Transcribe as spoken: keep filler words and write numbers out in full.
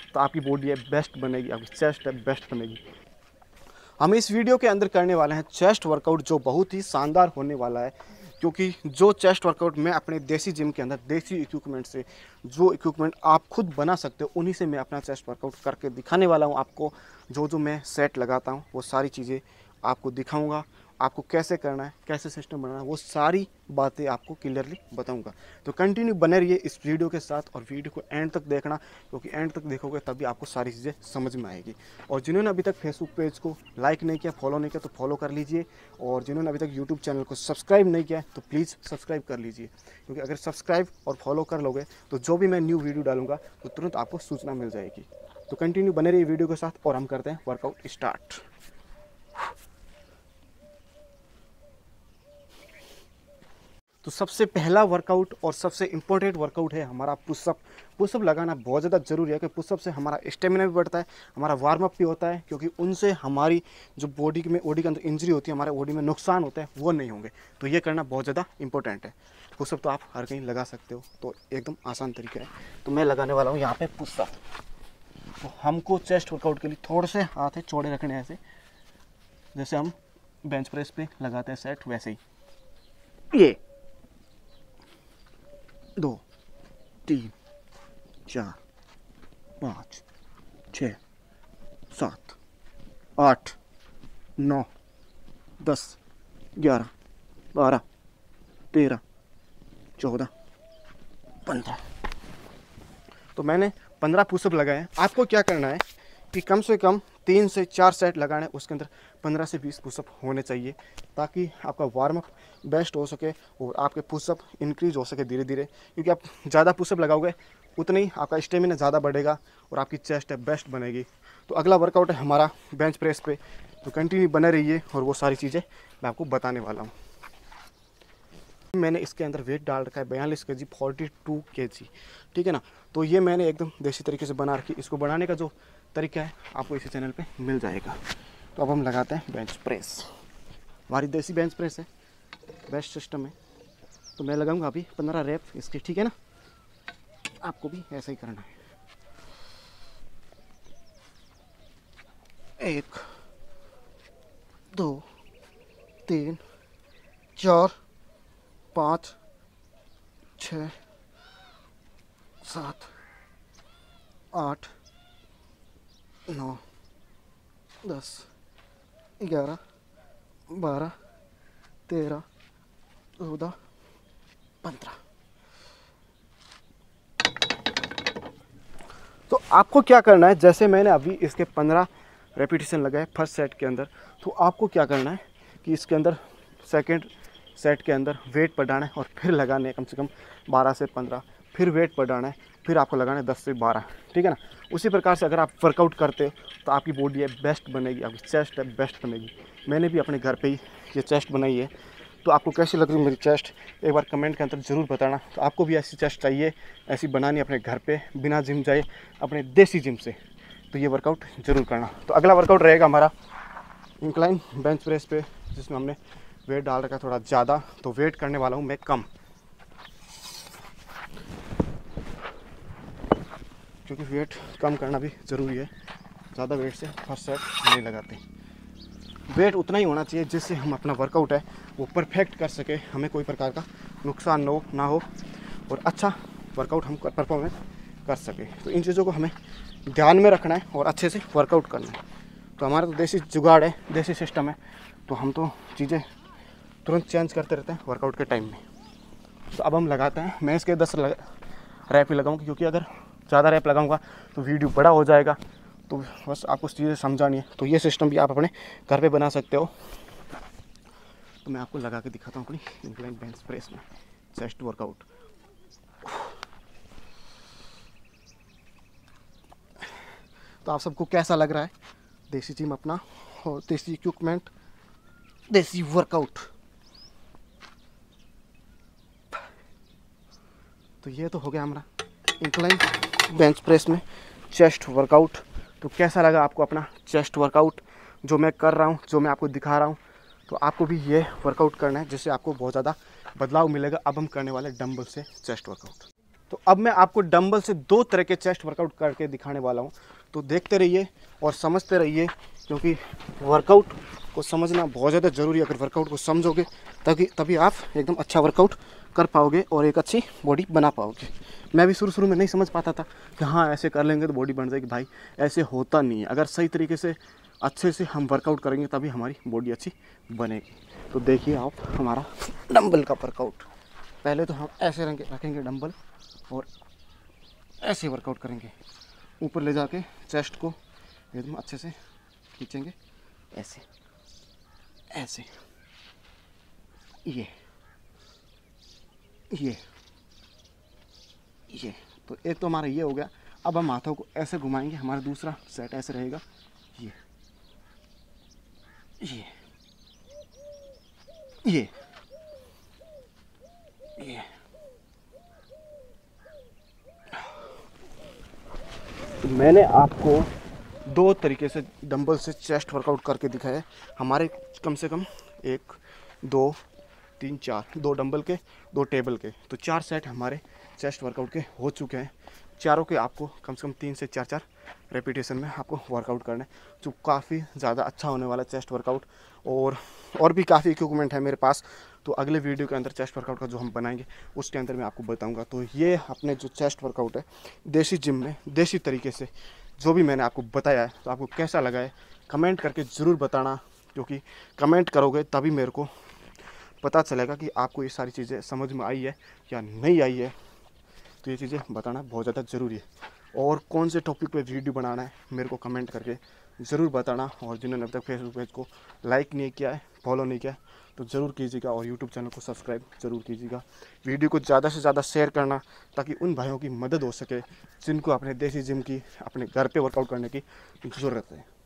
तो आपकी बॉडी है बेस्ट बनेगी, आपकी चेस्ट है बेस्ट बनेगी। हम इस वीडियो के अंदर करने वाले हैं चेस्ट वर्कआउट, जो बहुत ही शानदार होने वाला है, क्योंकि जो चेस्ट वर्कआउट मैं अपने देसी जिम के अंदर देसी इक्विपमेंट से, जो इक्विपमेंट आप खुद बना सकते हो, उन्हीं से मैं अपना चेस्ट वर्कआउट करके दिखाने वाला हूं आपको। जो जो मैं सेट लगाता हूं वो सारी चीज़ें आपको दिखाऊंगा, आपको कैसे करना है, कैसे सिस्टम बनाना है, वो सारी बातें आपको क्लियरली बताऊंगा। तो कंटिन्यू बने रहिए इस वीडियो के साथ और वीडियो को एंड तक देखना, क्योंकि एंड तक देखोगे तभी आपको सारी चीज़ें समझ में आएगी। और जिन्होंने अभी तक फेसबुक पेज को लाइक नहीं किया, फॉलो नहीं किया, तो फॉलो कर लीजिए। और जिन्होंने अभी तक यूट्यूब चैनल को सब्सक्राइब नहीं किया तो प्लीज़ सब्सक्राइब कर लीजिए, क्योंकि अगर सब्सक्राइब और फॉलो कर लोगे तो जो भी मैं न्यू वीडियो डालूंगा तो तुरंत आपको सूचना मिल जाएगी। तो कंटिन्यू बने रहिए वीडियो के साथ और हम करते हैं वर्कआउट स्टार्ट। तो सबसे पहला वर्कआउट और सबसे इम्पोर्टेंट वर्कआउट है हमारा पुशअप। पुशअप लगाना बहुत ज़्यादा ज़रूरी है, क्योंकि पुशअप से हमारा स्टेमिना भी बढ़ता है, हमारा वार्म अप भी होता है, क्योंकि उनसे हमारी जो बॉडी में बॉडी के अंदर इंजरी होती है, हमारे बॉडी में नुकसान होता है, वो नहीं होंगे। तो ये करना बहुत ज़्यादा इंपॉर्टेंट है। पुशअप तो आप हर कहीं लगा सकते हो, तो एकदम आसान तरीका है। तो मैं लगाने वाला हूँ यहाँ पर पुशअप। तो हमको चेस्ट वर्कआउट के लिए थोड़े से हाथ है चौड़े रखने हैं, ऐसे जैसे हम बेंच प्रेस पे लगाते हैं सेट, वैसे ही। ये दो, तीन, चार, पाँच, छः, सात, आठ, नौ, दस, ग्यारह, बारह, तेरह, चौदह, पंद्रह। तो मैंने पंद्रह पुशअप लगाए हैं। आपको क्या करना है कि कम से कम तीन से चार सेट लगाने, उसके अंदर पंद्रह से बीस पुशअप होने चाहिए, ताकि आपका वार्म अप बेस्ट हो सके और आपके पुशअप इंक्रीज हो सके धीरे धीरे। क्योंकि आप ज़्यादा पुशअप लगाओगे उतनी ही आपका स्टेमिना ज़्यादा बढ़ेगा और आपकी चेस्ट है बेस्ट बनेगी। तो अगला वर्कआउट है हमारा बेंच प्रेस पे। तो कंटिन्यू बने रहिए और वो सारी चीज़ें मैं आपको बताने वाला हूँ। मैंने इसके अंदर वेट डाल रखा है बयालीस के जी, फोर्टी टू के जी, ठीक है ना। तो ये मैंने एकदम देसी तरीके से बना रखी। इसको बनाने का जो तरीका है आपको इसी चैनल पे मिल जाएगा। तो अब हम लगाते हैं बेंच प्रेस। हमारी देसी बेंच प्रेस है, बेस्ट सिस्टम है। तो मैं लगाऊंगा अभी पंद्रह रैप इसके, ठीक है ना। आपको भी ऐसा ही करना है। एक, दो, तीन, चार, पाँच, छः, सात, आठ, नौ, दस, ग्यारह, बारह, तेरह, चौदह, पंद्रह। तो आपको क्या करना है, जैसे मैंने अभी इसके पंद्रह रेपिटेशन लगाए फर्स्ट सेट के अंदर, तो आपको क्या करना है कि इसके अंदर सेकंड सेट के अंदर वेट बढ़ाना है और फिर लगाने है कम से कम बारह से पंद्रह, फिर वेट बढ़ाना है, फिर आपको लगाना है दस से बारह, ठीक है ना। उसी प्रकार से अगर आप वर्कआउट करते हो तो आपकी बॉडी है बेस्ट बनेगी, आपकी चेस्ट है बेस्ट बनेगी। मैंने भी अपने घर पे ही ये चेस्ट बनाई है। तो आपको कैसी लग रही है मेरी चेस्ट, एक बार कमेंट के अंदर ज़रूर बताना। तो आपको भी ऐसी चेस्ट चाहिए, ऐसी बनानी अपने घर पे, बिना जिम जाए, अपने देसी जिम से, तो ये वर्कआउट ज़रूर करना। तो अगला वर्कआउट रहेगा हमारा इंक्लाइन बेंच प्रेस पे, जिसमें हमने वेट डाल रखा थोड़ा ज़्यादा, तो वेट करने वाला हूँ मैं कम, क्योंकि वेट कम करना भी ज़रूरी है। ज़्यादा वेट से फर्स्ट सेट नहीं लगाते। वेट उतना ही होना चाहिए जिससे हम अपना वर्कआउट है वो परफेक्ट कर सके, हमें कोई प्रकार का नुकसान न हो ना हो और अच्छा वर्कआउट हम परफॉर्मेंस कर सके। तो इन चीज़ों को हमें ध्यान में रखना है और अच्छे से वर्कआउट करना है। तो हमारा तो देसी जुगाड़ है, देसी सिस्टम है, तो हम तो चीज़ें तुरंत चेंज करते रहते हैं वर्कआउट के टाइम में। तो अब हम लगाते हैं। मैं इसके दस लग, रैप ही लगाऊंगा, क्योंकि अगर ज़्यादा रैप लगाऊंगा तो वीडियो बड़ा हो जाएगा। तो बस आपको चीज़ें समझानी है। तो ये सिस्टम भी आप अपने घर पे बना सकते हो। तो मैं आपको लगा के दिखाता हूँ अपनी इंक्लाइन बेंच प्रेस में चेस्ट वर्कआउट। तो आप सबको कैसा लग रहा है देसी जिम अपना और देसी इक्विपमेंट, देसी वर्कआउट। तो ये तो हो गया हमारा इंक्लाइन बेंच प्रेस में चेस्ट वर्कआउट। तो कैसा लगा आपको अपना चेस्ट वर्कआउट जो मैं कर रहा हूँ, जो मैं आपको दिखा रहा हूँ। तो आपको भी ये वर्कआउट करना है, जिससे आपको बहुत ज़्यादा बदलाव मिलेगा। अब हम करने वाले डंबल से चेस्ट वर्कआउट। तो अब मैं आपको डंबल से दो तरह के चेस्ट वर्कआउट करके दिखाने वाला हूँ, तो देखते रहिए और समझते रहिए, क्योंकि वर्कआउट को समझना बहुत ज़्यादा ज़रूरी है। अगर वर्कआउट को समझोगे तभी तभी आप एकदम अच्छा वर्कआउट कर पाओगे और एक अच्छी बॉडी बना पाओगे। मैं भी शुरू शुरू में नहीं समझ पाता था कि हाँ ऐसे कर लेंगे तो बॉडी बन जाएगी। भाई ऐसे होता नहीं है। अगर सही तरीके से अच्छे से हम वर्कआउट करेंगे तभी हमारी बॉडी अच्छी बनेगी। तो देखिए आप हमारा डंबल का वर्कआउट। पहले तो हम ऐसे रखेंगे रखेंगे डंबल और ऐसे वर्कआउट करेंगे, ऊपर ले जाके चेस्ट को एकदम अच्छे से खींचेंगे, ऐसे ऐसे, ये ये ये तो एक तो हमारा ये हो गया। अब हम हाथों को ऐसे घुमाएंगे, हमारा दूसरा सेट ऐसे रहेगा, ये ये ये ये तो मैंने आपको दो तरीके से डंबल से चेस्ट वर्कआउट करके दिखाया है। हमारे कम से कम एक दो तीन चार, दो डंबल के दो टेबल के, तो चार सेट हमारे चेस्ट वर्कआउट के हो चुके हैं। चारों के आपको कम से कम तीन से चार चार रेपिटेशन में आपको वर्कआउट करना है, जो काफ़ी ज़्यादा अच्छा होने वाला चेस्ट वर्कआउट। और और भी काफ़ी इक्विपमेंट है मेरे पास, तो अगले वीडियो के अंदर चेस्ट वर्कआउट का जो हम बनाएंगे उसके अंदर मैं आपको बताऊंगा। तो ये अपने जो चेस्ट वर्कआउट है देसी जिम में देसी तरीके से जो भी मैंने आपको बताया है, तो आपको कैसा लगा है कमेंट करके ज़रूर बताना, क्योंकि कमेंट करोगे तभी मेरे को पता चलेगा कि आपको ये सारी चीज़ें समझ में आई है या नहीं आई है। तो ये चीज़ें बताना बहुत ज़्यादा ज़रूरी है। और कौन से टॉपिक पे वीडियो बनाना है मेरे को कमेंट करके ज़रूर बताना। और जिन्होंने अब तक फेसबुक पेज को लाइक नहीं किया है, फॉलो नहीं किया है, तो ज़रूर कीजिएगा और यूट्यूब चैनल को सब्सक्राइब ज़रूर कीजिएगा। वीडियो को ज़्यादा से ज़्यादा शेयर करना, ताकि उन भाइयों की मदद हो सके जिनको अपने देसी जिम की अपने घर पे वर्कआउट करने की ज़रूरत है।